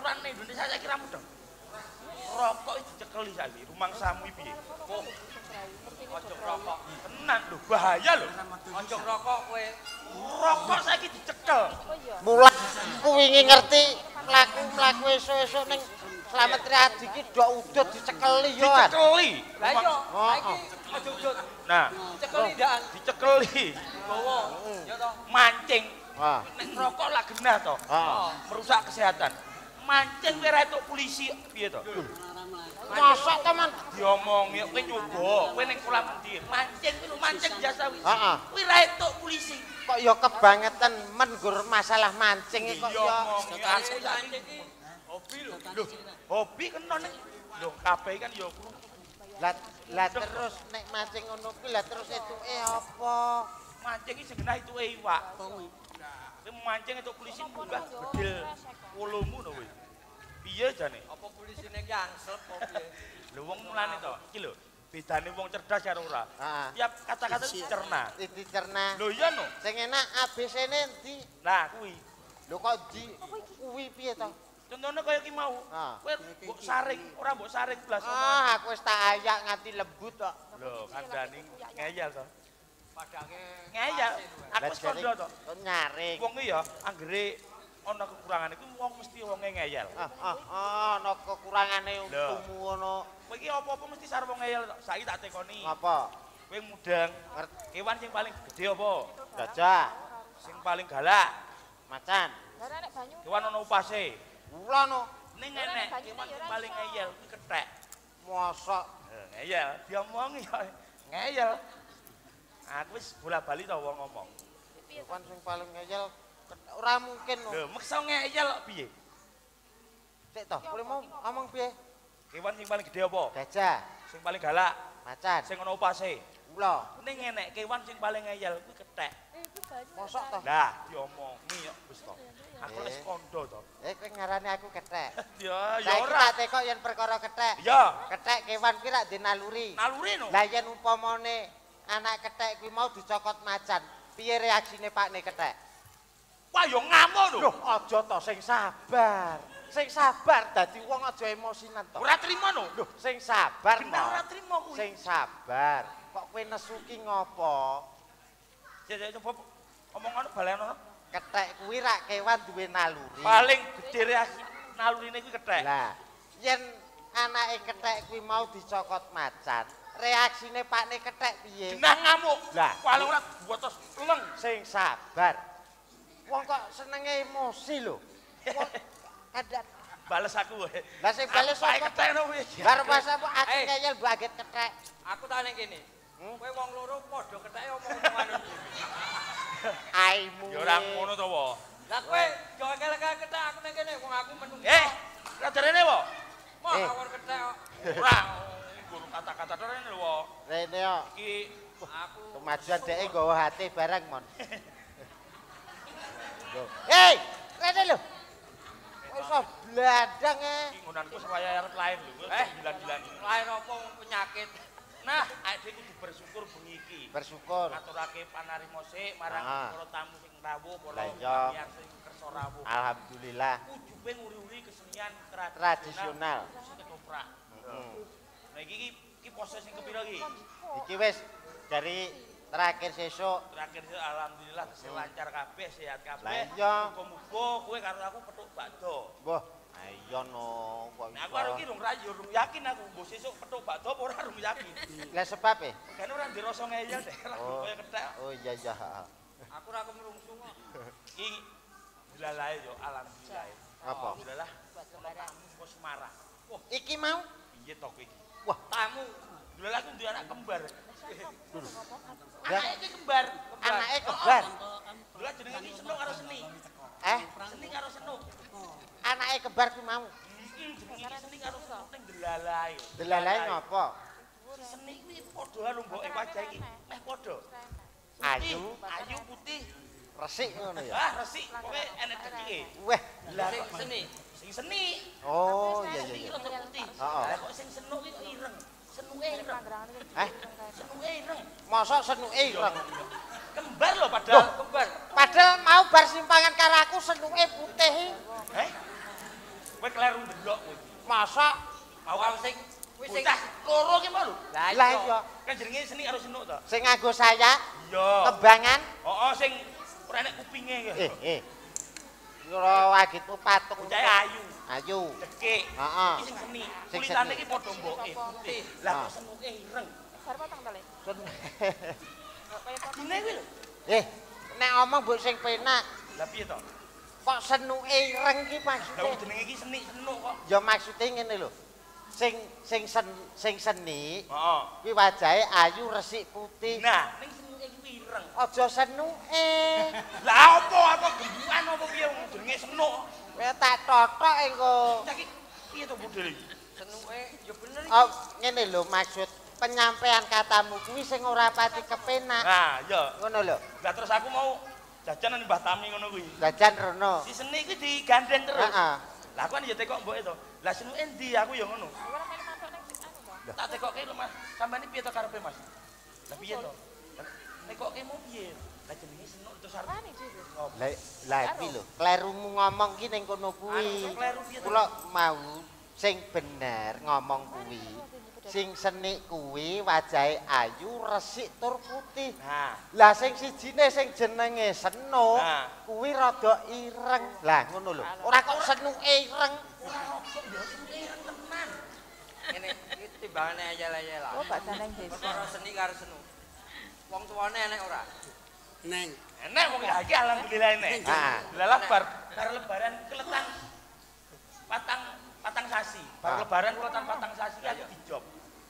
aturan Indonesia saya kira mudah. Rokok itu dicekeli saiki, rumangsamu piye? Oh. Ojo rokok. Tenan lho, bahaya lho. Ojo rokok kowe. Rokok saiki dicekel. Mulai aku wingi ngerti mlaku esuk-esuk ning Slamet Riyadi ki ndok udut dicekeli yo. Dicekeli. Lah iya, saiki ojo udut. Nah, Dicekeli ndak? dicekeli. Bawa. Ya toh. Mancing. Ah. Nek rokok lah genah to. Merusak kesehatan. Mancing kowe ra entuk polisi piye to? Mosok teman Diomongi kowe nyoba, kowe ning kolam endi? Mancing kuwi lho, mancing biasa kuwi. Heeh. Kuwi ra entuk polisi. kok ya kebangetan men gur masalah mancing kok ya aku saiki hobi lho. Lho, hobi kena ning lho kabeh kan ya lah terus nek mancing ngono kuwi lah terus etuke apa? Mancing iki segenah ituke iwak. Kowe mancing entuk polisi munggah bedil wulumu to kowe. Piye jane? Apa polisine ki angsel apa piye? Lho wong mulane to, iki lho. Bedane wong cerdas karo ora. Tiap kata-kata dicerna. Dicerna. Lho iya no. Sing enak ABC-ne endi? Nah, kuwi. Lho kok di kuwi piye to? Contohnya kaya ki mau. Kowe mbok saring, ora mbok saring blas. Aku wis tak ayak nganti lembut kok. Lho, kandhane ngeyel to. Padake ngeyel. Aku wis kondo to. Nyaring. Wong iki ya anggere ana kekurangane kuwi wong mesti wonge ngeyel. Ana kekurangane untumu ngono. Kowe iki apa-apa mesti sarep wong ngeyel to. Saiki tak tekoni. Apa? Kowe mudeng. Kewan sing paling gedhe apa? Gajah. Sing paling galak? Macan. Kewan ana upase. Ula no. Ning enek kewan sing paling ngeyel kuwi kethek. Mosok ngeyel, diomongi ya ngeyel. Aku wis bola-bali to wong ngomong. Kewan sing paling ngeyel ora mungkin no. Lho, meksa ngeyel kok piye? Sik to, kowe mau ngomong piye? Kewan sing paling gedhe apa? Gajah. Sing paling galak? Macan. Sing ana upase? Ula. Ning enek kewan sing paling ngeyel kuwi kethek. Mosok to? Lah, diomongi kok wis to. Aku wis kondo to. Kowe ngarani aku kethek. Ya Tak ora. tekok yen perkara kethek. Ya. Kethek kewan kuwi rak dinaluri. Naluri no. Lah yen umpamane anak kethek kuwi mau dicokot macan, piye reaksine pakne kethek? Wah, yo ngamuk lho. Loh, aja to sing sabar. Sing sabar dadi wong aja emosinan to. Ora trimo no. Loh, sing sabar. Bener ora trimo kuwi. Sing sabar. Kok kowe nesu ki ngopo? Jek coba omongan balenono. Kethek kuwi rak kewan duwe naluri. Paling gedhe reaksi nalurine kuwi kethek. Lah, yen anake kethek kuwi mau dicokot macan, reaksine pakne kethek piye? Genah ngamuk. Lah, paling ora botos leng. Sing sabar. Wong kok senenge emosi lho. Wong kadang bales aku. Lah sing bales apa? Kethek no kuwi. Bar pas apa aku ngeyel baget kethek. Aku tak ning kene. Kowe wong loro padha ketheke omong-omongan iki. Aimu. Ya ora ngono to, Wo. Lah kowe yo ngel-ngel kethek aku ning kene wong aku menungso. Radarene, Wo. Mau awor kethek kok. Ora. Guru kata-kata rene lho, Wo. Rene yo. Iki aku kemajuan dheke nggawa hati barang, Mon. Hei, rene lho. Wis bladang Iki ngonanku supaya arep lair lho. Gila-gilan. lair apa penyakit. Nah, awake kudu bersyukur bengi iki. Bersyukur. Ngaturake panarimo sik marang para tamu sing rawuh, para yang sing kersa rawuh. Alhamdulillah. Ujube nguri-uri kesenian tradisional. Ketoprak. Nah iki pose sing kepiro iki? Iki wis dari terakhir sesuk. Terakhir alhamdulillah lancar kabeh, sehat kabeh. Lah iya. Muga-muga kowe karo aku petuk bakdo. Mbah, ayo no. Nah, aku karo iki rung yakin aku mbok sesuk petuk bakdo apa ora rung yakin. Lah sebab e? Kene ora ndirasa ngeyel deh, kaya kethek. Oh iya iya. Aku ora kemrungsu kok. Iki dilalae yo alhamdulillah. Apa? Alhamdulillah. Tamu kok Semarang. Wah, iki mau piye to kowe iki? Wah, tamu. Lha aku duwe anak kembar. Anake iki kembar. Anake kembar. Lha jenenge iki senuk karo seni. Seni karo senuk. Anake kembar ku mau. Jenenge seni karo senuk ning delalae. Delalae ngopo? Seni kuwi padha karo mboke wajah iki, meh padha. Ayu, ayu putih, resik ngono ya. Resik, pokoke enek dekike. Weh, lha seni. Sing seni. Oh, iya iya. Sing rada putih. Heeh. Lah kok sing senuk iki ireng. Senuke ireng. Senuke ireng. Mosok senuke ireng. Kembar lho padahal kembar. Padahal mau bar simpangan karo aku senuke putih. Kowe kleru ndelok kowe. Masa Awal sing kuwi sing bocah loro ki mau lho. lah iya Kan jenenge seni karo senuk to. sing nganggo saya Iya. kebangan Heeh sing ora enek kupinge ki. ora wagitmu patung Bocahe ayu. ayu Dekik. heeh Iki sing seni. Sing Kulitane seni. iki padha mboke putih. Lah kok senuke ireng. Bar potong to, Le? Kaya potong. Dine kuwi lho. nek omong mbok sing penak Lah piye to? kok senuke ireng ki Lah maksude jenenge iki seni senuk kok. ya maksude ngene lho sing seni Heeh. kuwi wajahe ayu resik putih Nah, ning senuke iki ireng. aja senuke Lah apa aku gembukan apa piye wong jenenge senuk. kowe tak totok engko Cak iki piye to model iki? senuke ya bener iki. oh ngene lho maksud penyampaian katamu kuwi sing ora pati kepenak Nah, iya. ngono lho Lah terus aku mau jajan nang Mbah Tami ngono kuwi. jajan rono Si seni iki digandeng terus. heeh Lah aku kan ya tekok mboke to. Lah senuke endi aku ya ngono. Ora melu matok ning anu to. Tak tekokke lho Mas. Sampeyan piye to karepe Mas? Lah piye to? Tekokke mau piye? Lah jenenge senuk terus arep Rani dhewe. lah iki lho klerumu ngomong ki ning kono kuwi Anu, kleru piye to? kula mau sing bener ngomong kuwi sing seni kuwi wajahe ayu resik tur putih Nah, lah sing sijine sing jenenge seno Nah. kuwi rada ireng lah ngono lho ora kok senuke ireng ora kok ya senuke ireng tenan. Ngene iki timbangane ayel-ayel lah. Oh, bakal nang desa. Perkara seni karo senu. Wong tuane enek ora? Neng. Enek wong ya iki alhamdulillah enek. Ah. Lah bar lebaran keletan patang sasi. Bar Ah. lebaran keletan patang sasi aku dijob.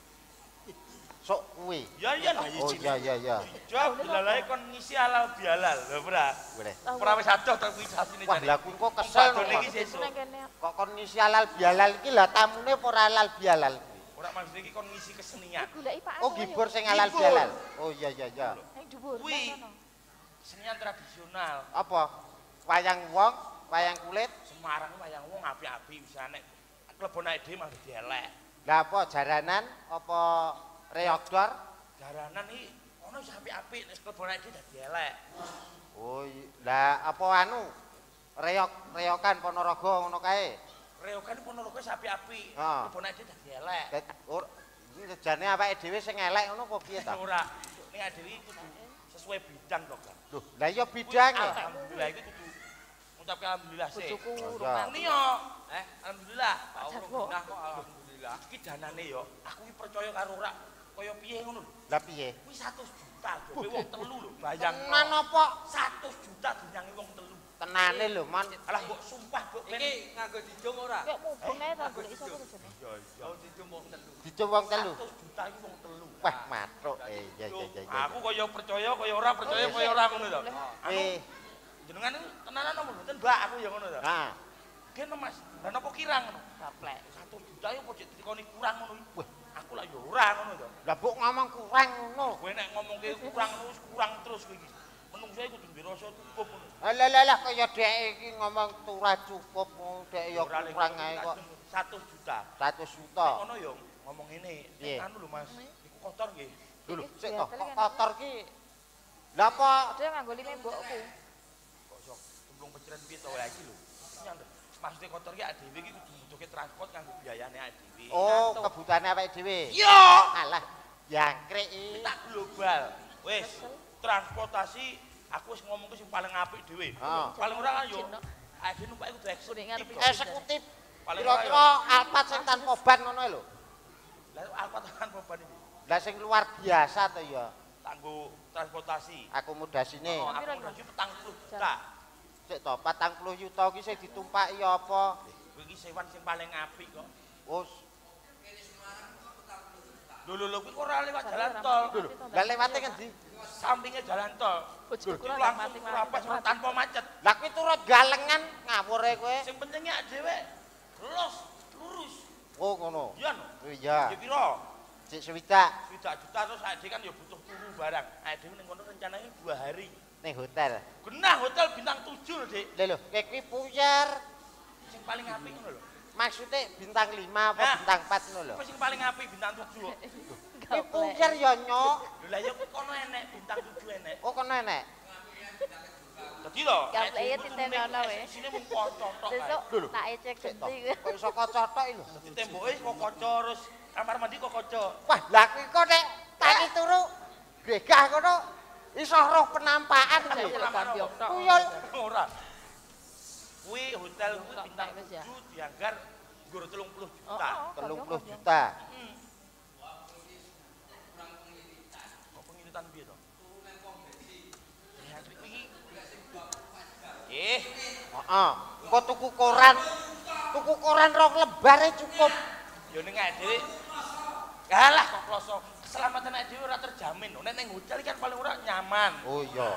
sok kuwi Ya iya no. oh iya Dijob dilalae kon ngisi halal bihalal. Lho ora. boleh Ora wis adoh to kuwi sasine wah jane. lah kuwi kok kesel Badone iki kok. sesuk. Nang kene. Kok kon ngisi halal bihalal iki lah tamune apa ora halal bihalal kuwi Ora maksud iki kon ngisi kesenian. Goleki Pak oh gibur sing halal Gibur. bihalal oh iya Ning dhuwur. Kuwi. nang kono. Kesenian tradisional. apa wayang wong wayang kulit Semarang wayang wong apik-apik bisa nek klebonake dhewe mah dadi elek. lah apa jaranan apa reokdor Jaranan iki ono wis apik-apik nek klebonake dhewe dadi elek. oh lah apa anu reokan Ponorogo ngono kae Reogan Ponorogo wis apik-apik. Heeh. Klebonake dhewe dadi elek. jane awake dhewe sing elek ngono apa piye ta Ora. Ning dhewe iki kudu sesuai bidang to, Kak. lho lah iya bidange Alhamdulillah iki kudu ngucapke alhamdulillah sih. Bojoku Oh, iya. rumah. Ini yo, alhamdulillah. Aku Jago. nah kok alhamdulillah. Iki danane yo, aku iki percaya karo ora kaya piye ngono lho. lah piye Kuwi 100 juta jope wong telu lho, bayang. tenan apa 100 juta dinyangi wong telu. tenane lho man Alah mbok sumpah, mbok Iki nganggo dijung ora? Yuk mubeng ae ta golek iso terus jane. Iya, iya. Oh dijung wong telu. dicoba wong telu 100 juta iki wong telu. wah matruk iya Aku kaya percaya kaya ora percaya kaya ora ngono to. Anu eh jenengan niku tenanan apa mboten, Mbak? Aku ya ngono to. nah Kene Mas, lah napa kirang ngono? Gaplek. 100 juta yo kok dikoni kurang ngono iki. Wah, aku lah yo ora ngono to. lah mbok ngomong kurang ngono Kowe nek ngomongke kurang terus kurang terus kowe iki. Menungso iku kudu ndirasa cukup ngono. lah kaya dhek iki ngomong tura cukup dhek ya Ora kurang ae kok 100 juta. 100 juta Nek ngono yo ngomong ngene, Piye? anu lho Mas, iku kotor nggih. dulu Iki sik biasa kok kan. kotor ki lah apa Dia nganggo lime mbokku. Kok sok cemplung peciran piye to wae iki lho. Nyandek. Maksudnya kotor ki awake dhewe iki kudu butuhke transport kanggo biayane awake dhewe. oh kebutuhane awake dhewe Iya. alah jangkrik iki Tak global. Wis transportasi aku wis ngomongke sing paling apik dhewe. Heeh. Paling ora kan yo awake dhewe numpak iku kudu Kuning ngarep eksekutif. iki. eksekutif Paling kira-kira Alphard sing tanpa ban ngono lho Lah apa tekan beban iki? lah sing luar biasa to ya Kanggo transportasi. akomodasine Oh, akomodasi 40 juta. sik to 40 juta ki sing ditumpaki apa Kowe iki sewan sing paling apik kok. wis Lho kuwi ora lewat jalan tol. lah lewate ngendi Sampingnya jalan tol. Bojoku Iku ora langsung mati-mati. rapas tanpa macet. lah kuwi turut galengan ngawure kowe Sing penting ya dhewe los lurus. oh ngono Iya no. iya Ya piro? sik swidak 1 juta terus ade kan ya butuh turu barang. Ade ning kono rencananya 2 hari. ning hotel Genah hotel bintang 7 lho, Dik. lho kowe kuwi puyer Sing paling apik ngono lho. maksudnya bintang 5 apa Nah. bintang 4 ngono lho Apa sing paling apik bintang 7 kok? kuwi puyer ya nyok Lho lah ya kono enek bintang 7 enek. oh kono enek Dadi lho, Gapleke ditenono wis. Sine mung kaca tok. Sesuk tak ecek genti. Kok iso kaca tok lho. Dadi temboke kok kaca terus kamar mandi kok kaca. Wah, lah kuwi kok nek tak turu gregah kono iso roh penampakan iki. Tuyul Ora. Kuwi hotel kuwi bintang Wis ya. 7 dianggar nggur 30 juta. 30 juta. Kok pengiritan piye to? Heeh. Engko tuku koran. Tuku koran rong lebare cukup. Ya ning awake dhewe. Kalah kok kloso. Keselamatan awake dhewe ora terjamin. Nek ning hotel kan paling ora nyaman. Oh iya.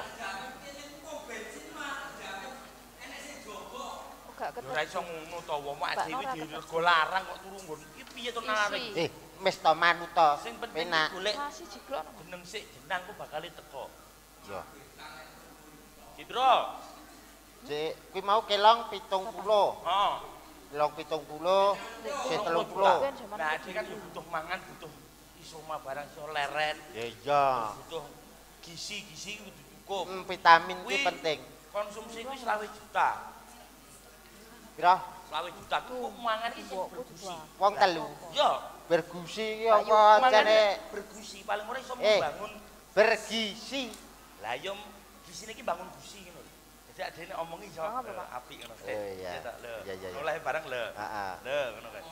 Gak Ya ora iso ngono to, wong awake dhewe dirego larang kok turu nggon. Iki piye to narik? Wis to manut to. Sing penting Penak. golek masih jiglok. jeneng sik jenang ku bakal teko. Iya. Citro. Cek, kuwi mau kelong 70. Heeh. Kelong 70, sik 30. Nah, dia kan butuh mangan, butuh isoma barang iso leren, Ya iya. butuh gizi kudu cukup. Vitamin Kuwi ki penting. Konsumsi kuwi 20 juta. Pira? 20 juta ku mangan iki sing bergusi. Wong telu. Yo, Bergusi ki apa mangane jane bergusi paling ora iso Eh. membangun. bergizi. Lah yo gisine iki bangun gusi ngono. Jadi adene omongi iso apik ngono. Iya. Lho. Iya, iya, iya. Oleh barang lho. Heeh. Lho ngono kan.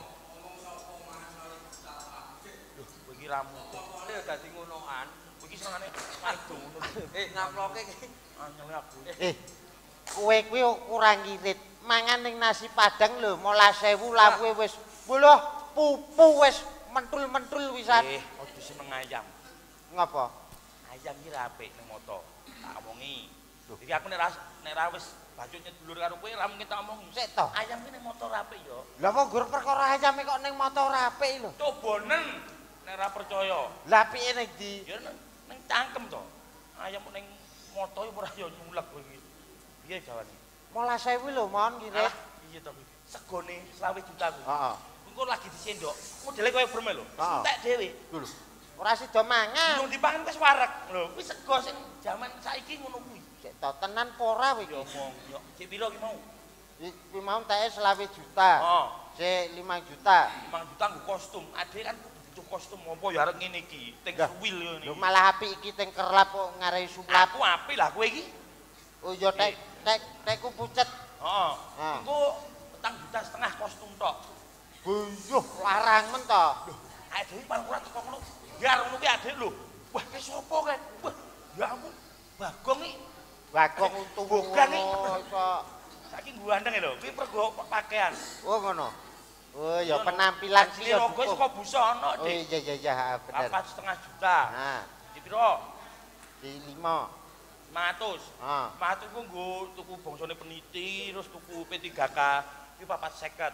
Loh, kowe iki ramu. Lha dadi ngonoan. Kowe iki senengane padu ngono. Ngaploke iki. Anyel aku. Kowe kuwi kurang ngirit. Mangan ning nasi padang lho 15.000 lawuhe wis muloh pupu wis mentul-mentul wisan. Aja seneng ayam. Ngapa? Ayam iki ra apik ning moto. Tak omongi. Iki aku nek ra wis bacutnya dulur karo kowe ra mungkin tak omongi. Sik to. Ayam ki ning motor apik yo. Lah kok gur perkara ayame kok ning motor apik lho. Cobonen nek ra percaya. Lah apike ning ndi? Ya ning cangkem to. Ayam ning moto yo ora yo nyulek kowe iki. Piye jawane? 15.000 lho mon ngirit. Iya to. Segone 20 juta kuwi. Heeh. Engko lagi disendok. Modele koyo breme lho. Entek dhewe. Lho. Ora sida mangan. Durung dipangan wis wareg. Lho, kuwi sego sing jaman saiki ngono kuwi. Sik to tenan apa ora kowe iki? Ya omong, yo cek piro ki mau? Kuwi mau teke 20 juta. Heeh. Sik 5 juta. 5 juta nggo kostum. Ade kan butuh kostum apa ya arek ngene iki. Teng Lah, suwil ngene. Lho malah apik iki teng kerlap kok ngarai sulap. Aku apik lah kowe iki. Oh iya tekku pucet. Heeh. Ah. Engko 4,5 juta kostum tok. Buyuh larang men to. Ade dhewe paling ora teko ngono. Biar ngono ki ade lho. Wah, ki sapa kae? Wah, ya ampun. Bagong iki. Bagong untung Bogan iki. iso. Saiki gandeng lho. Kuwi pergo pakaian. Oh ngono. Oh ya penampilan Sing ki ya. logo saka busa ana, Oh Dik. iya iya iya bener. 4,5 juta. Nah, Di piro? di 5. 500. Ah. 500 ku nggo tuku bangsane peniti, terus tuku P3K. Kuwi 450.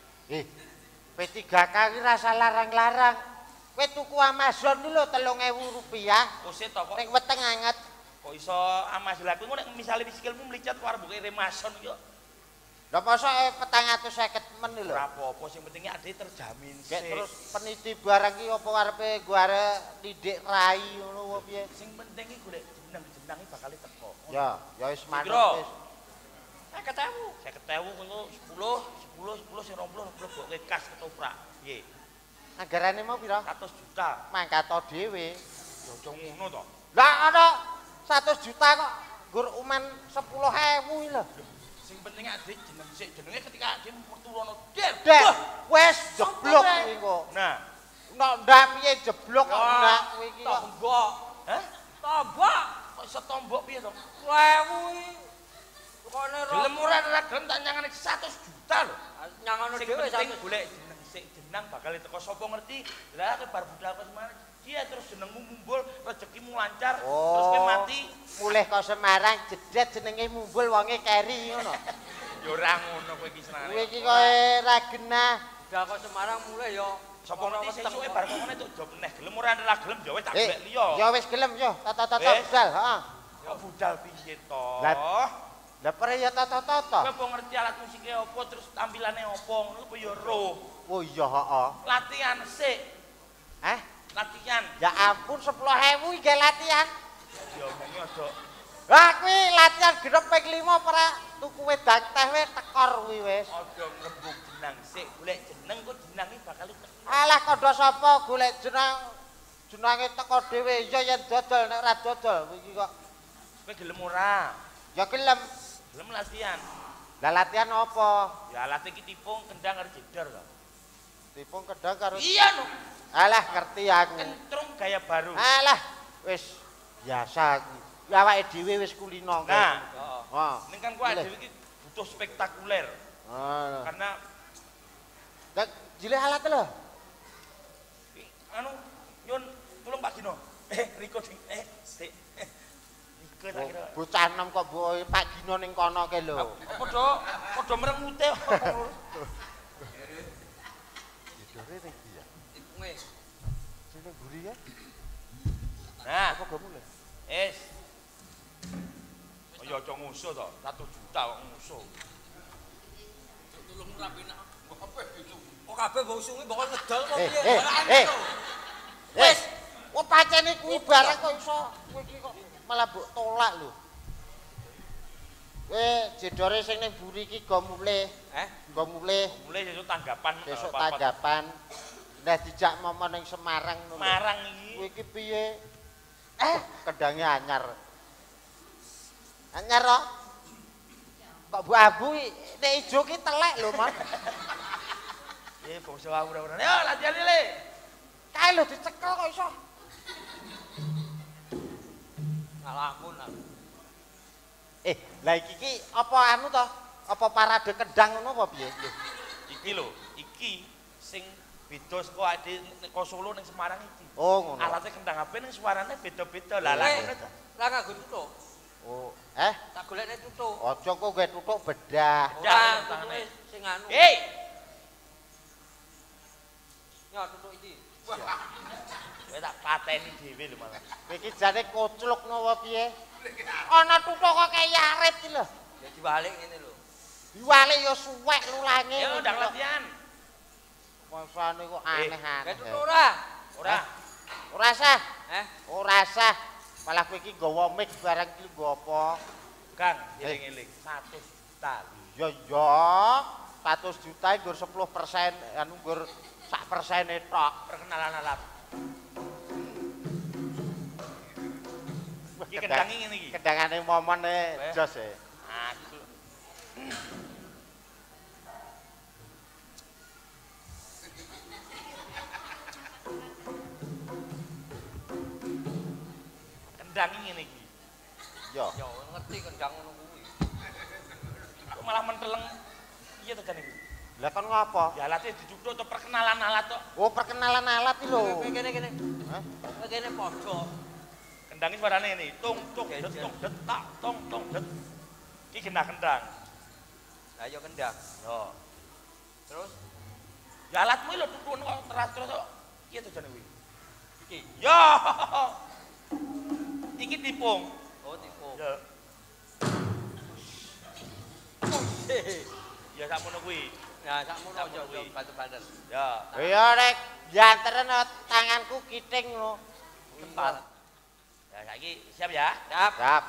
P3K ki rasa larang-larang. Kowe tuku Amazon ki lho 3.000 rupiah. Ose to kok Ning weteng anget. kok iso amas lha kuwi nek misale sikilmu mlicet karo buke remason yo. Lah masa 450 men lho. Ora apa-apa sing penting ade terjamin Gek sik. terus peniti barang ki apa karepe gua arek didik rai ngono apa piye? Sing penting iki golek jeneng-jenenge bakal teko. Ya, ya wis manut Piro? wis. 50.000 ngono 10 sing 20 mlebu kas ketoprak. Piye? Anggarane mau pira? 100 juta. Mangkat to dhewe. Ya aja ngono to. Lah ana 100 juta kok nggur uman 10.000 lho. Sing penting ade jeneng sik jenenge ketika ade meturono der. Dek, wis jeblok kuwi kok. Nah, Nek ndak piye jeblok kok ndak kowe iki kok. Tombok. hah? Tombok. Kok iso tombok piye to? 1000 iki. Pokoknya Gelem ora gelem tak nyangane 100 juta lho. nyangono Sing dhewe penting 100. golek jeneng sik jeneng bakal teko sapa ngerti. Lah kowe bar budal kok semana dia terus jenengmu mumbul, rezekimu lancar, terus kowe mati. Mulih kok Semarang jedet jenenge mumbul wonge keri ngono. Ya ora ngono kowe iki senane. Kowe iki koe ra genah. Udah kok Semarang mulai yo. Sapa ngerti sesuke bar kok ngene tuk job meneh gelem ora ora gelem ya wis tak golek liya. Ya wis gelem yo, tata-tata Wis. budal, heeh. Kok budal piye to? Lah pare ya tata-tata. Kowe apa ngerti alat musike apa terus tampilane apa ngono apa ya roh. Oh iya, heeh. Latihan sik, Hah? latihan. Ya ampun 10.000 iki latihan. Ya omongi aja Lah kuwi latihan genep ping 5 para tuku wedang teh wis tekor kuwi wis. Aja ngrembug jenang sik, golek jeneng kok jenenge bakal Alah kandha sapa golek jenenge teko dhewe ya yen dodol nek ora dodol iki kok. kowe gelem ora? Ya gelem. Gelem latihan. Lah latihan apa? Ya latih iki tipung kendang karo jedor kok. Tipung kedang karo. Iya no. Alah ngerti aku. Kentrung gaya baru. Alah wis biasa iki. Ya awake dhewe wis kulino kok. Nah, heeh. ning kan kowe dhewe iki butuh spektakuler. Oh. Karena Dak jile alat lho. anu nyun tulung Pak Gino. Riko sing sik. Riko tak kira. Bocah enom kok mbok Pak Gino ning kono ke lho. Padha merengute. Jedore ning iki ya. Tipunge. Sini mburi ya. Nah, Apa gak mulai? Oh ya aja ngusuh to. 1 juta kok ngusuh. Tulung rapina. Kok kabeh mbok usungi mbok ngedol kok piye? Wis, kok pacene kuwi bareng kok iso kowe iki kok malah mbok tolak lho. Jedore sing ning mburi iki go mulih. Go mulih. Mulai sesuk tanggapan. Besok tanggapan. Nek dijak momon ning Semarang ngono. Semarang iki. Kowe iki piye? Kendange anyar. Anyar kok. Kok Bu Abu nek ijo ki telek lho, Mon. Bangsa ora-ora. Yo latihan iki, Le. Kae lho dicekel kok iso. Ngalamun aku. Lah iki apa anu to? Apa parade kendang ngono apa piye? Iki lho, iki sing beda saka ade nek Solo ning Semarang iki. Oh, ngono. Alate kendang ape ning suarane beda-beda. Lah ngono to. Lah nganggo tutuk. Oh, Tak golekne tutuk. aja kok gawe tutuk bedah. Ora tutuke sing anu. Ya tutuk iki. Kowe tak pateni dhewe lho malah. Kowe iki jane kocluk napa piye? Ana tutuk kok kaya arep iki lho. Ya diwalik ngene lho. Diwalik ya suwek lulange. Ya ndang latihan. Masane kok aneh-aneh. Gak tutuk ora? Ora. Ora sah. Ora sah. Malah kowe iki nggawa mic barang iki nggo apa? Kang, eling-eling 100 juta. Ya 100 juta nggur 10%, anu nggur sak persene tok. Perkenalan alat. Iki kendangi ngene iki. Kendangane momon jos e. Aku. Kendangi ngene iki. Yo. Ya ngerti kendang ngono kuwi. Kok malah menteleng iya tekan iki. Lah kan ngapa? Ya alatnya dicucuk to perkenalan alat to. Oh, perkenalan alat iki lho. Kene. Hah? Kene padha. Kendangi suarane ngene, tung tung det tung det tak tong tong det. Iki genah kendang. Lah ya kendang. Yo. Terus Ya alatmu lho tutuk kok terus kok. Iya to jane kuwi. iki. Yo. Iki tipung. Oh, tipu. Ya. Ya sakmono kuwi. Ya sakmono aja banter-banter. Ya. Ya rek, janteren tanganku kiting lho. Tempat. Ya saiki siap ya. Siap. Siap.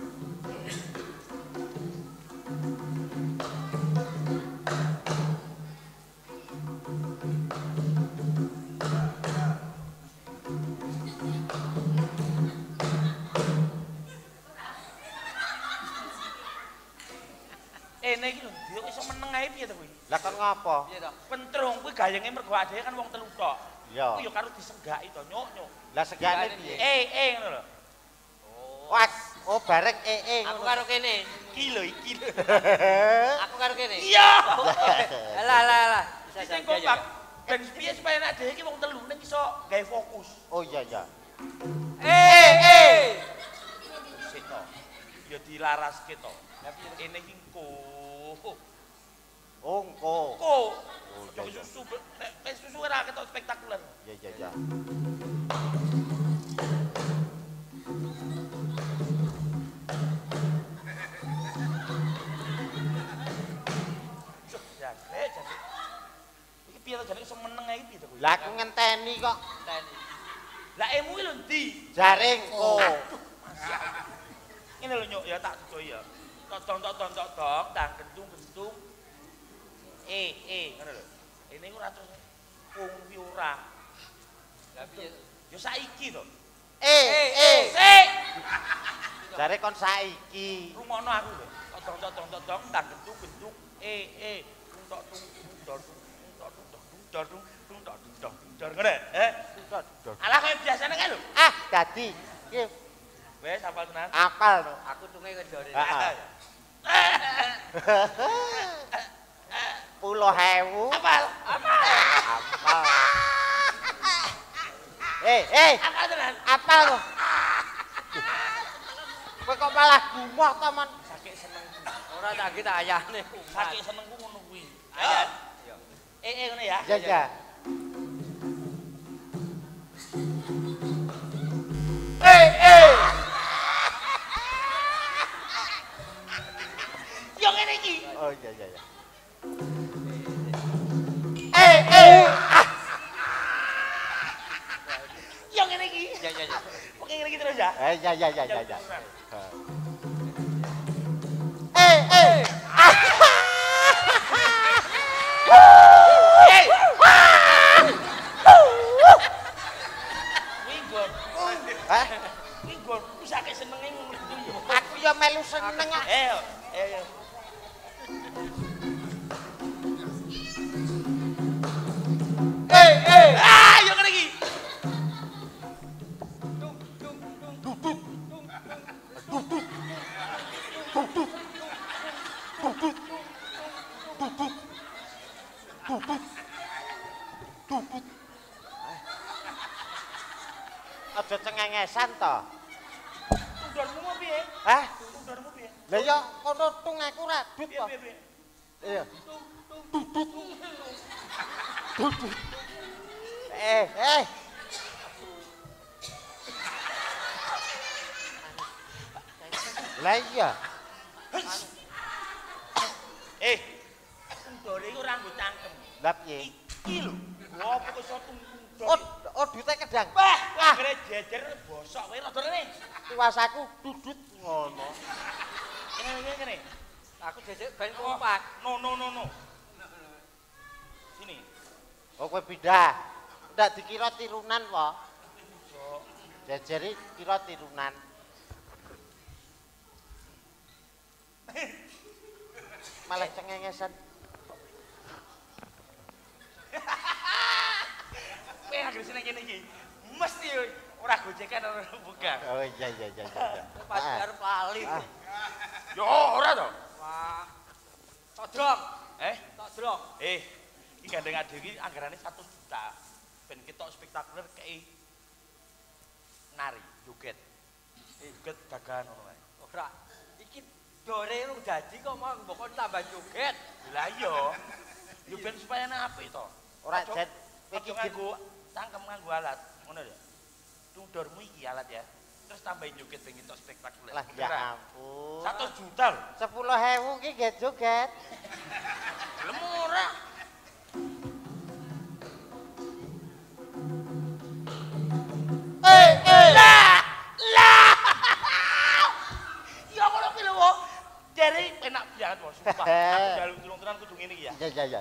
Nek iki lho, dia kok iso meneng ae piye to kuwi? Lah kan ngapa? Piye to? Pentrung kuwi gayenge mergo adeke kan wong telu tok. Iya. Kuwi ya karo disenggaki to, nyuk-nyuk. Lah segane piye? Ngono lho. Oh, bareng Aku karo kene. Iki lho, iki lho. Aku karo kene. Iya. Alah. Bisa Sing saja. kompak. Ben piye supaya nek dhewe iki wong telu ning iso gawe fokus. Oh iya. Sik to. Ya dilaraske to. Lah piye kene iki engko. Oh, engko. Engko. Oh, Yo iya. susu nek susu ora ketok spektakuler. Ya. Jare. Iki piye to jane iso meneng ae piye to kuwi? Lah aku ngenteni kok. Teni. Lah emu iki lho ndi? Jaring engko. Ini lho nyuk ya tak duga ya. Tok dong, dang gentung. Ngono lho. Ini ora terus wong ki ora. Lah piye? Ya saiki to. Sik. Jare kon saiki. Rumono aku lho. Tok dong, dang gentung. Ngene, Alah kaya biasane kae lho. Dadi iki Wes hafal tenan. apal to. Aku tunge ngejore. Heeh. 10.000. Hafal. Apal. Hafal tenan. Apal to. Kowe kok malah gumoh to, Mon? Saking senengku. Ora tak kita ayane. Saking senengku ngono kuwi. Ayan. Ngono ya. Ya. Yo ngene iki. Oh iya. Yo ngene iki. Ya. Oke ngene iki terus ya. Ya. Minggon. Hah? Minggon ku saking senenge ngono kuwi. Aku ya melu seneng kok. Ayo. Yo ngene iki. Aja cengengesan to. Tundurmu mau piye? Hah? Tundurmu piye? Lah ya kono tung aku ra dut to. Piye? Iya. Lah iya. Tundure iku ora nggo cangkem. Lah piye? Iki lho. Wah, kok iso tundur. Oh dute kedang. Wah, akhire jejer bosok kowe rada rene. Tiwasaku dudut ngono. Ngene. Aku jejek ben kompak. No. Sini. Oh kowe pindah. Ndak dikira tirunan po. Jejeri kira tirunan. Malah cengengesan. Kowe anggere seneng kene iki. Mesti ora gojekan ora bukan. Oh iya. Pas arep lali. Yo ora to. Wah. Tok drong. Tok drong. Iki gandeng ade iki anggarane 1 juta. Ben ketok spektakuler kei nari, joget. Joget gagahan ngono kae. Ora. Iki dore lu dadi kok mau mbok tambah joget. Lah iya. Yo ben supaya apik to. Ora jet iki nganggo cangkem nganggo alat, ngono lho. Tundurmu iki alat ya. Terus tambahin joget ben ketok spektakuler. lah ya ampun. 1 juta lho. 10.000 ki nggih joget. Lem ora. Lah. Ya ngono ki lho, Wo. Jare enak banget, Wo, sumpah. Aku jaluk tulung-tulungan kudu ngene iki ya. Ya.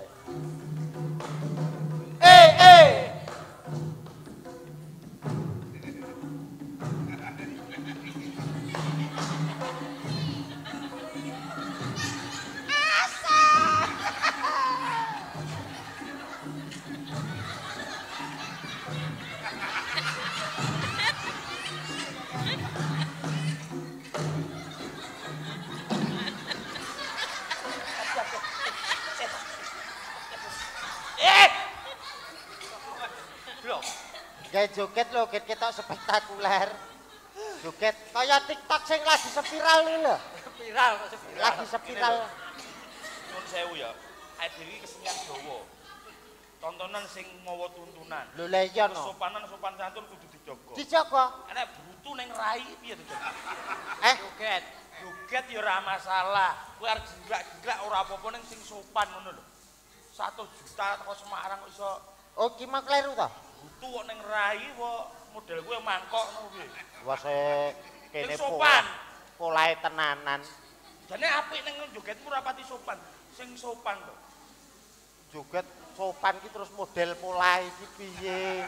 Kayak joget lho, joget ketok spektakuler. Joget kaya TikTok sing lagi spiral lho. Spiral kok spiral. Lagi spiral. Nuwun sewu ya. Awake dhewe kesenian Jawa. Tontonan sing mawa tuntunan. Lho lah iya no. Sopan santun kudu dijaga. Dijaga. Enek brutu ning rai piye to, Jon? Joget. Joget ya ora masalah. Kowe arep jeglak-jeglak ora apa-apa ning sing sopan ngono lho. 1 juta teko Semarang kok iso Oh ki mak kleru to? butuh kok ning rai kok model kowe mangkok ngono kuwi. Wah kene Sing sopan. polahe tenanan. Jane apik ning jogetmu ora pati sopan. Sing sopan to. Joget sopan ki terus model polahe iki piye?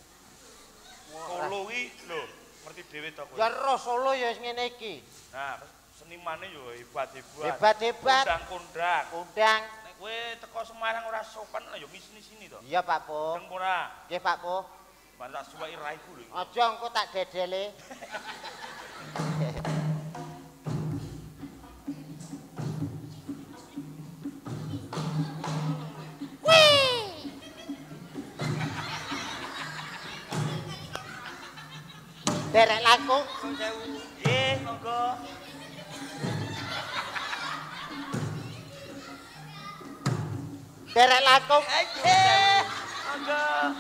Solo ki lho, ngerti dhewe to kowe. Ya roh Solo ya wis ngene iki. Nah, senimane yo hebat-hebat. Hebat-hebat. Kondang-kondang. Kondang. Nek kowe teko Semarang ora sopan yo sini to. Iya Pak Po. Teng ora. Nggih Pak Po. Bantak suwaki raiku lho. Aja engko tak dedele. Derek langkung. Nggih, monggo. Derek langkung. Nggih. Monggo.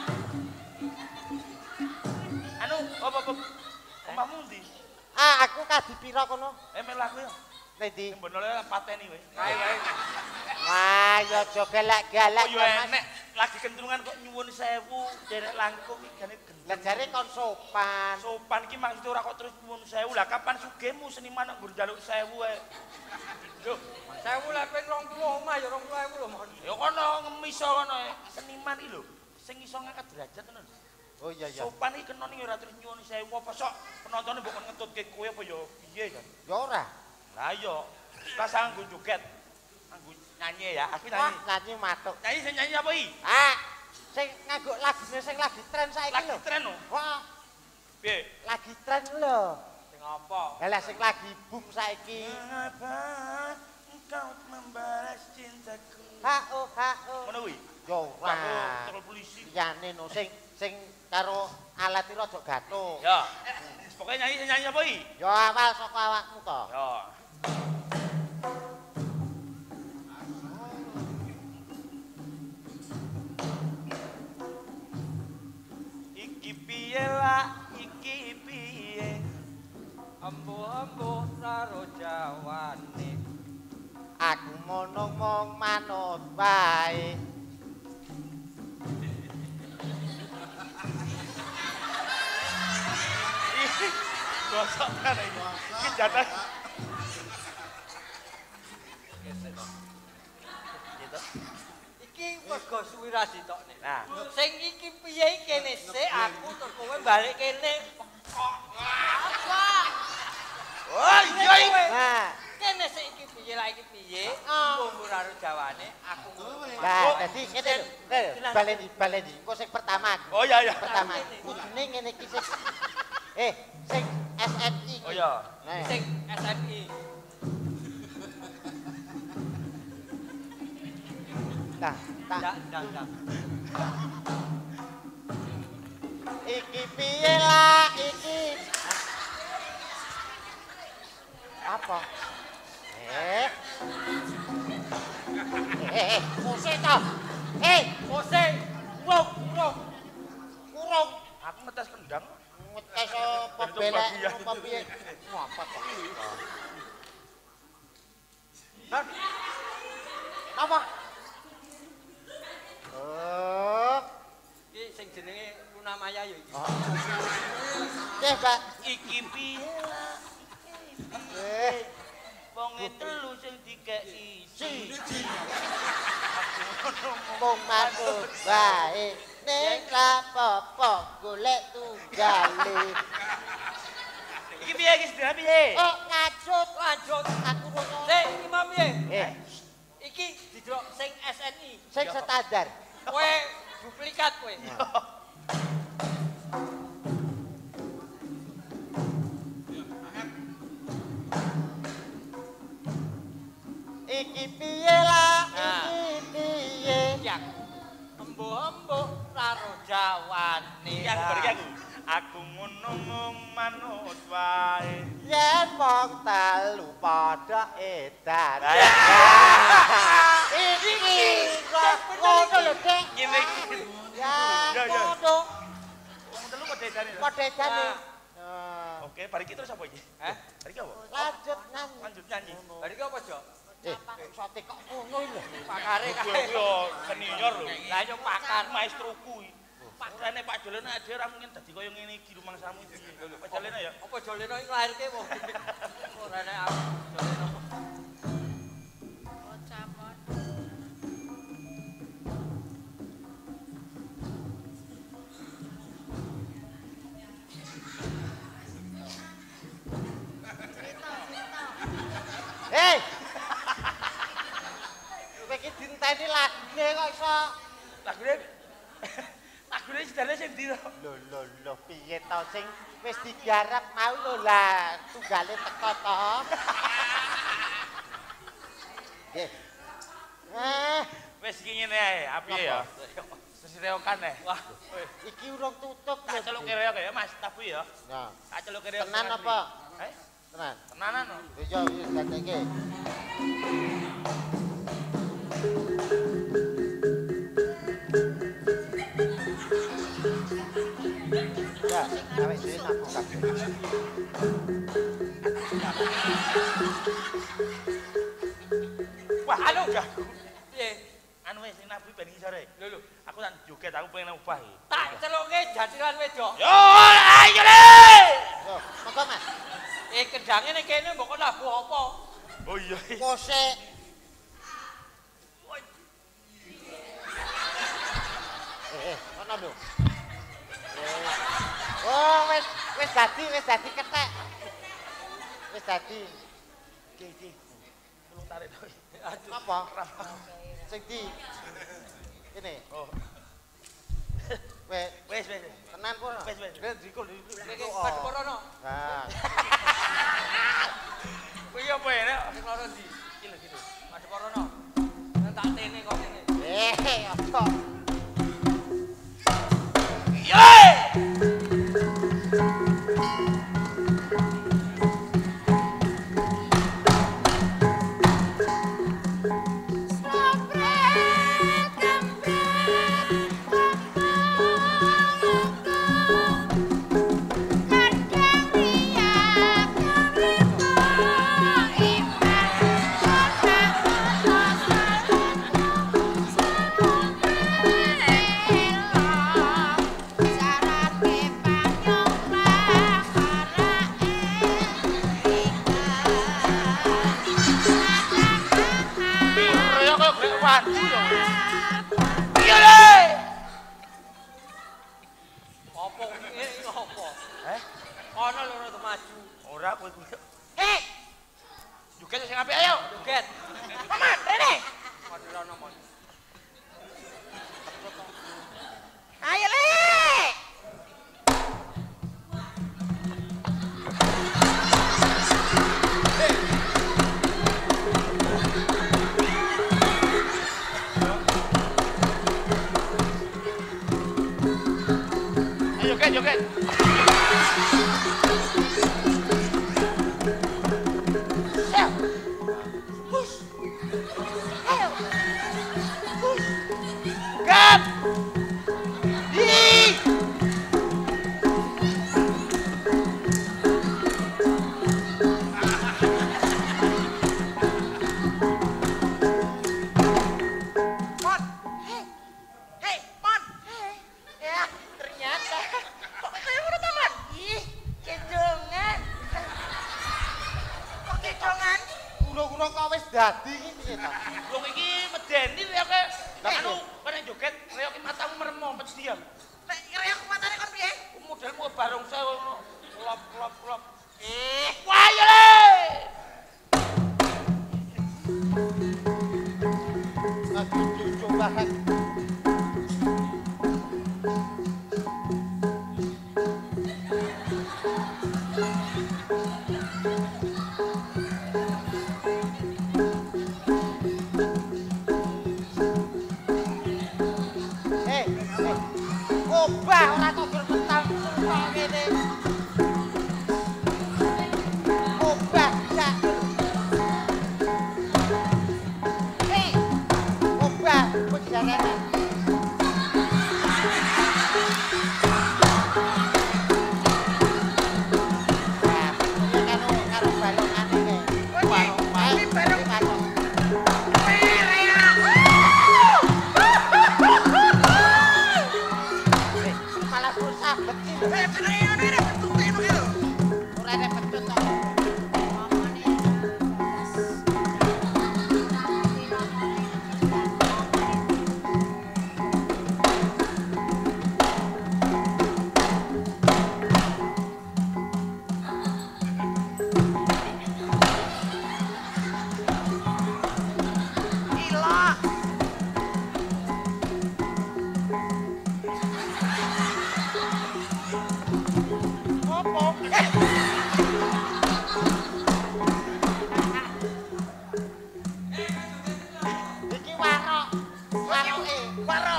Anu, apa? Omahmu ndi? Ah, aku kadi pira kono? Melaku ya. Nendi? Mbonole pateni kowe. Kae wae. Wah, ya aja galak-galak. Oh yo enek lagi kentrungan kok nyuwun 1000 derek langkung iki gane gendeng. Lah jare kon sopan. Sopan ki maksud ora kok terus nyuwun 1000. Lah kapan sugihmu seniman kok nggur njaluk 1000 ae. Lho, 1000 lah ping 20 omah ya 20.000 lho, Mon. ya kono ngemiso kono seniman iki lho, sing iso ngangkat derajat ngono. Oh iya iya. Sopan iki kena ning ora terus nyuwun 1000 apa sok penontone mbok ngetutke kowe apa ya piye kan. Ya ora. Lah iya, pas anggo joget. Anggo nyanyi ya, aku Wah, nyanyi. nyanyi matuk. Nyanyi sing nyanyi apa iki? Ah, sing nganggo lagune sing lagi tren saiki Lagi lho. tren lho. Wah, Piye? lagi tren lho. Sing apa? Lah sing lagi boom saiki. Mengapa engkau membalas cintaku? Ha-oh, ha-oh. Ngono kuwi. Yo Wah, ora. tol polisi. Liyane no sing karo alat iki rada gathuk. Ya. Pokoke nyanyi apa iki? Yo awal saka awakmu to. Ya. Iki piye lah, iki piye? Embuh-embuh karo jawane. Aku monong manut wae. Gosok kan iki. Iki jatah. Gitu. Iki wis go suwi ra ditokne. Nah, Sing iki piye kene sik aku terus kowe balik kene. Apa? oh iya iki. Nah, Kene sik iki piye lah iki piye? Embuh karo jawane aku. lah dadi ngene lho. Baleni. Engko sing pertama aku. Oh iya iya. Pertama. Kudune ngene iki sing sing SNI. Oh iya. Nah, Sing SNI. nah, tak. Ndang. Iki piye lah iki? Apa? Musik to. Musik. Kurung. Aku ngetes kendang. Ngetes apa Itu belek bagian. apa piye? Apa kok? Nah, Apa? Oh. Iki sing jenenge Luna Maya ya iki. Nggih, Pak. iki piye lah, Eh, wong telu sing dikeki siji. mung manut wae. Ning rapopo golek tunggale. Iki piye iki sedaya piye? Oh, ngacut. Lanjut. Aku ngono. Sik iki mau piye? Iki didelok sing SNI. Sing standar. Kowe duplikat kowe. Iki piye lah, Nah. iki piye? Ya. Embuh-embuh karo jawane. Iki aku balik aku. Aku ngono manut wae. Yen wong telu padha edan. Iki kok ngono lho, Dek. Ngene iki. Ya, Ya, ya. ngono. Wong telu kok dedane. Padha edane. Oke, balik iki terus apa iki? Hah? Balik apa? Lanjut nyanyi. Lanjut nyanyi. Bari apa, Jok? Sote kok ngono lho. Pakare Gue kae. yo senior lho. Lah yo pakar. Maestroku iki. Urane Pak Joleno dhewe ora mungkin dadi kaya ngene iki rumangsamu iki. Lho Pak Joleno ya. Apa Joleno iki nglairke wong. Urane aku Joleno. Bocah mon. Hei. Kowe iki dinteni lagune kok iso. Lagune sedane sing ndi to? Lho piye to sing wis digarap mau lho lah tunggale teko to. Nggih. Wis iki ngene ae, apiye ya? Sesireokan ae. Wah, Iki urung tutup tak celuk reok ya Mas, tabu ya. Nah, Tak celuk reok. tenan apa? Tenan. Tenanan. Iya wis gatekke. Ya, awake dhewe nabung kabeh. Wah, anu gak. Piye? Anu wis sing nabu ben ngisore. Lho. Aku tak joget, aku pengen ubah iki. Tak celuke jadilan wedok. Yo, ayo le. Yo, monggo Mas. Kendange ning kene mbok nabuh apa? Oh iya. Kose. Ono lho. Oh, wis dadi kethek. Wis dadi. Iki. Tulung tarik to. Apa? Sing di ini. Oh. Wis Wis. tenan kok. Wis. Dikul. Iki pas korono. Nah, Kuwi apa ya? Sing loro ndi? Iki lho gitu. Pas korono. Tak tene kok ngene. apa? Dadi iki piye ta? Wong iki medeni reoke. Anu, kene joget reoke matamu merem pecah diam. Nek reok matane kon piye? Modelmu barongse ngono. Klop. Wah, ya le. Aku coba hak. Obah ora kok bermental kok ngene. Obah gak. Obah kok jarane. Karo balongane kae. Balong.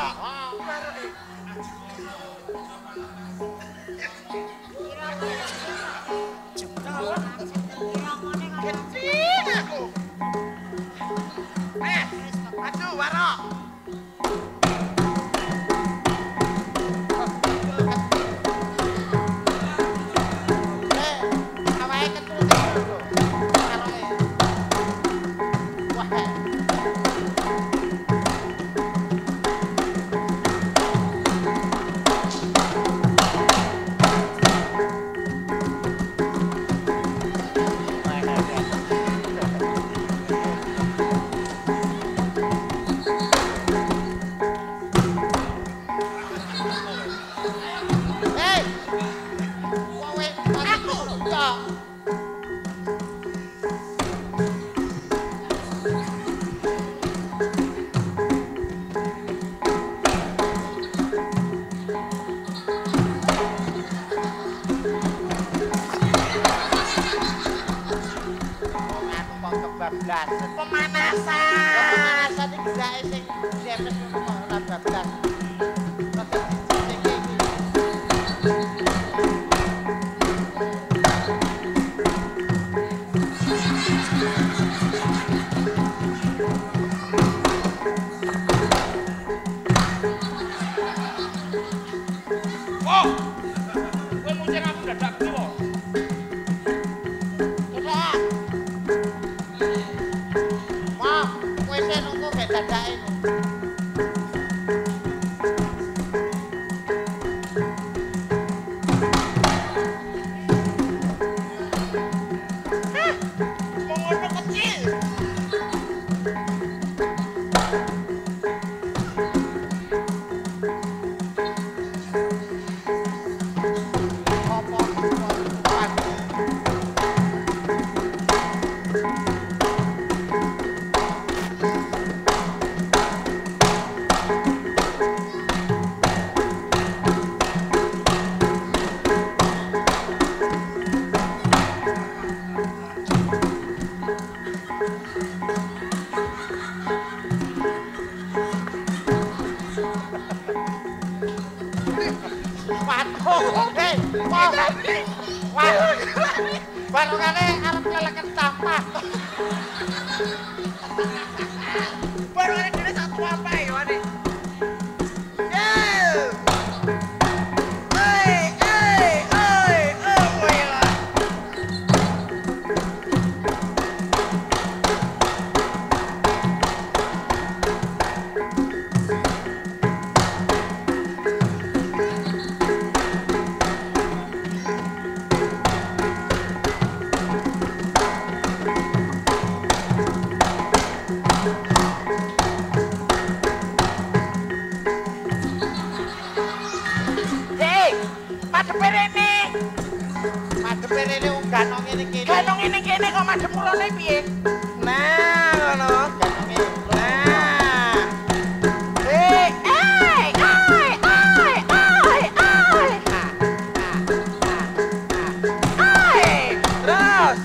Ketin aku. Maju Warok. Awake ketul-ketul lho. Karoke. Wah. Pemanasan iki gak sing jemes ora bablas. Kowe muncing aku dadak kiwa. Wis nunggu gak dadake. Ngono kecil. Barokane arep leleken sampah. Barokane dene satu apa ya, Wane? Ganong ini kene kok madhep mulane piye? Nah, ngono. Ganonge. Nah. Terus.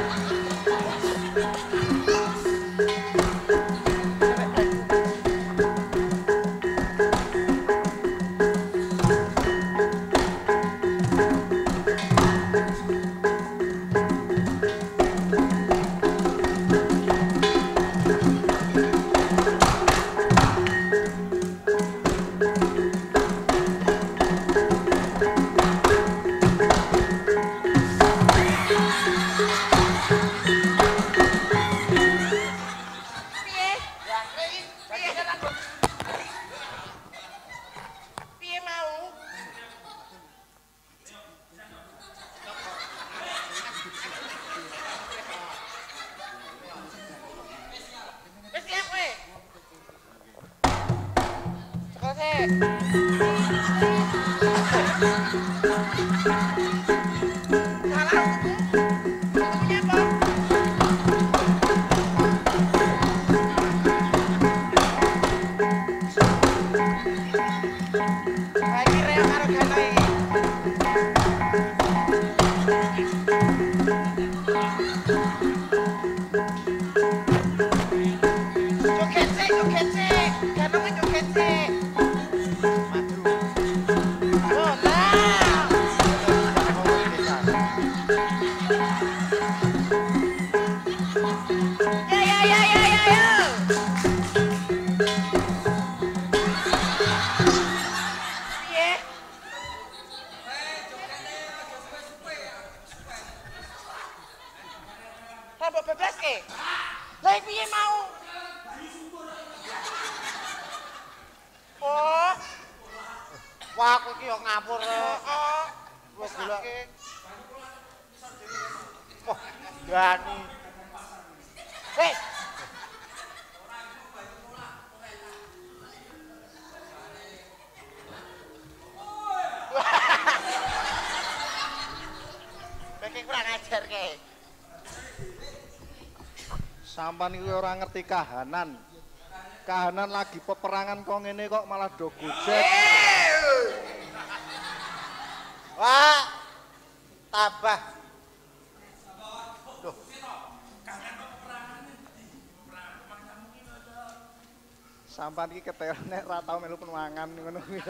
Wah, aku iki yo ngapur. Wis delok. Wah, Dani. Hei. Beke kurang ajar ke. Sampan iki ora ngerti kahanan. Kahanan lagi peperangan kok ngene kok malah do gojek. Wah, tabah. Duh. Sampan iki keterane ra tau melu penuangan ngono kuwi.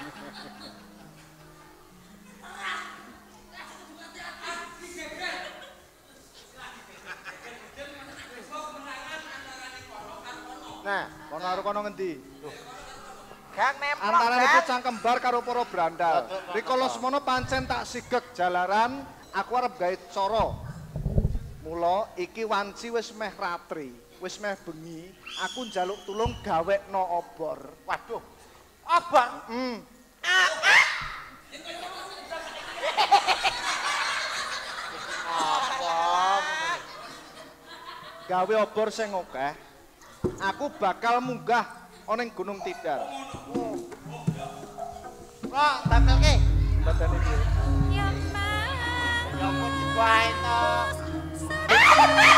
Nah, kono karo kono ngendi? gang nemplok. Antarane pucang kembar karo para brandal. Rikala semono pancen tak sigeg jalaran, aku arep gawe cara. Mula iki wanci wis meh ratri, wis meh bengi, aku njaluk tulung gawekno obor. Waduh. Obor. Gawe obor sing akeh. Aku bakal munggah ana ing Gunung Tidar. Kok tampilke? Badane piye? Ya ampun, wae to.